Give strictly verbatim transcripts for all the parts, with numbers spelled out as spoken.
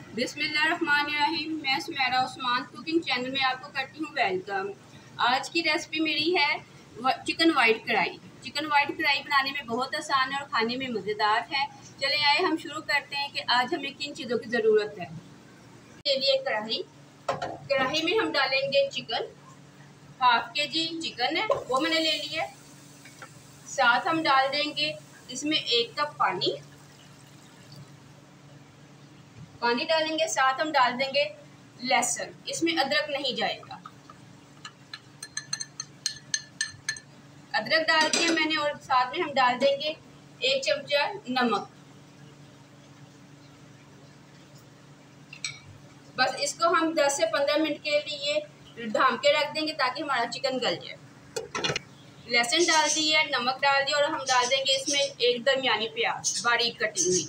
बिस्मिल्लाहिर्रहमानिर्रहीम। मैं Sumera Usman cooking channel में आपको करती हूँ वेलकम। आज की रेसिपी मेरी है chicken white kadhai. Chicken white kadhai बनाने में बहुत आसान है और खाने में मज़ेदार है। चले आए हम शुरू करते हैं कि आज हमें किन चीज़ों की ज़रूरत है। के लिए कढ़ाई कढ़ाई में हम डालेंगे चिकन। हाफ के जी चिकन है वो मैंने ले लिया। साथ हम डाल देंगे इसमें एक कप पानी पानी डालेंगे। साथ हम डाल देंगे लहसुन, इसमें अदरक नहीं जाएगा। अदरक डाल दिया मैंने और साथ में हम डाल देंगे एक चमचा नमक। बस इसको हम दस से पंद्रह मिनट के लिए ढाँप के रख देंगे ताकि हमारा चिकन गल जाए। लहसुन डाल दिया, नमक डाल दिया और हम डाल देंगे इसमें एक दरमियानी प्याज बारीक कटी हुई।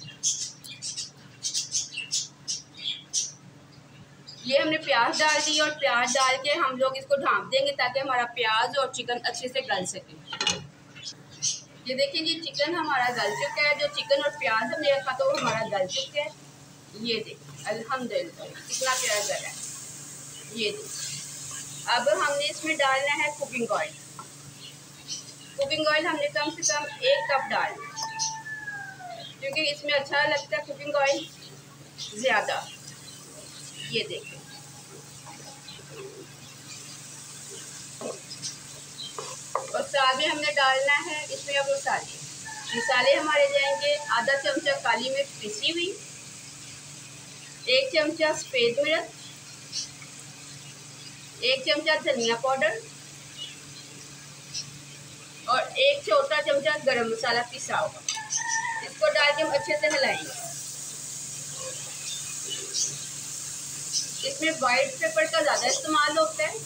ये हमने प्याज डाल दी और प्याज डाल के हम लोग इसको ढाँप देंगे ताकि हमारा प्याज और चिकन अच्छे से गल सके। ये देखिए जी चिकन हमारा गल चुका है। जो चिकन और प्याज हमने रखा था वो हमारा गल चुका है। ये देखिए अल्हम्दुलिल्लाह कितना प्यारा गला है। ये देखिए अब हमने इसमें डालना है कुकिंग ऑयल। कुकिंग ऑयल हमने कम से कम एक कप डालना क्योंकि इसमें अच्छा लगता है कुकिंग ऑयल ज़्यादा। ये देखें और साथ में हमने डालना है इसमें अब मसाले मसाले हमारे जाएंगे आधा चमचा काली मिर्च पिसी हुई, एक चमचा सफ़ेद मिर्च, एक चमचा धनिया पाउडर और एक छोटा चमचा गरम मसाला पिसा हुआ। इसको डाल के हम अच्छे से हिलाएंगे। इसमें वाइट पेपर का ज़्यादा इस्तेमाल होता है।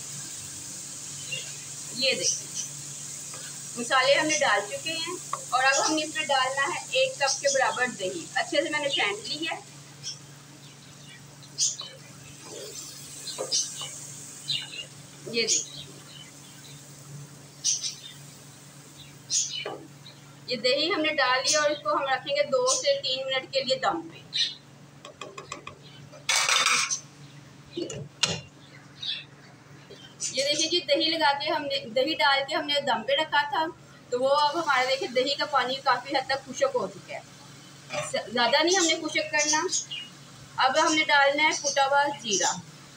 ये देखिए मसाले हमने डाल चुके हैं और अब हमने इसमें डालना है एक कप के बराबर दही। अच्छे से मैंने फेंट ली है। ये देखिए ये दही हमने डाल लिया और इसको हम रखेंगे दो से तीन मिनट के लिए दम पे। ये देखिए जी दही लगा के हमने दही डाल के हमने दम पे रखा था तो वो अब हमारा देखिए दही का पानी काफ़ी हद तक खुशक हो चुका है। ज़्यादा नहीं हमने खुशक करना। अब हमने डालना है कुटा हुआ जीरा।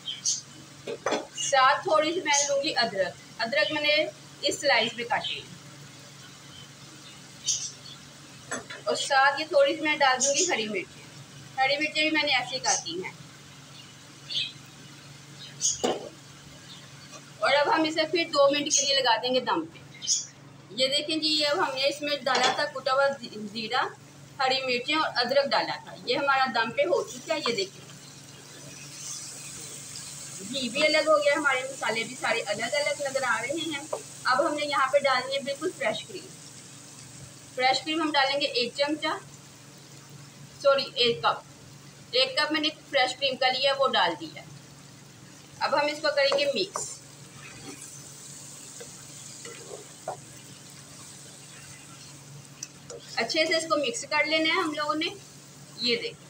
साथ थोड़ी सी मैं लूँगी अदरक। अदरक मैंने इस स्लाइस में काटी और साथ ये थोड़ी सी मैं डाल दूँगी हरी मिर्ची। हरी मिर्ची भी मैंने ऐसे काटी हैं। और अब हम इसे फिर दो मिनट के लिए लगा देंगे दम पे। ये देखें जी अब हमने इसमें डाला था कुटा हुआ जीरा, हरी मिर्चें और अदरक डाला था। ये हमारा दम पे हो चुका है। ये देखिए घी भी अलग हो गया, हमारे मसाले भी सारे अलग अलग नज़र आ रहे हैं। अब हमने यहाँ पे डालनी है बिल्कुल फ्रेश क्रीम। फ्रेश क्रीम हम डालेंगे एक चमचा सॉरी एक कप एक कप मैंने फ्रेश क्रीम का लिया वो डाल दिया। अब हम इसको करेंगे मिक्स। अच्छे से इसको मिक्स कर लेना है हम लोगों ने। ये देखिए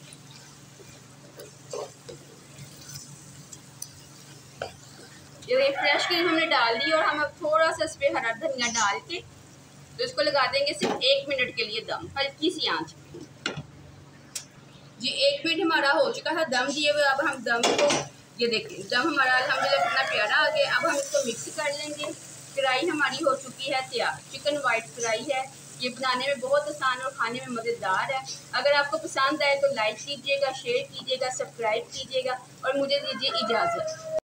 ये फ्रेश क्रीम हमने डाल दी और हम अब थोड़ा सा इस पर हरा धनिया डाल के तो इसको लगा देंगे सिर्फ एक मिनट के लिए दम, हल्की सी आंच पे। जी एक मिनट हमारा हो चुका था दम दिए हुए। अब हम दम को ये देखिए दम हमारा अल्हम्दुलिल्लाह कितना प्यारा आ गया। अब हम इसको मिक्स कर लेंगे। कढ़ाई हमारी हो चुकी है तैयार। चिकन वाइट कढ़ाई है। ये बनाने में बहुत आसान और खाने में मज़ेदार है। अगर आपको पसंद आए तो लाइक कीजिएगा, शेयर कीजिएगा, सब्सक्राइब कीजिएगा और मुझे दीजिए इजाज़त।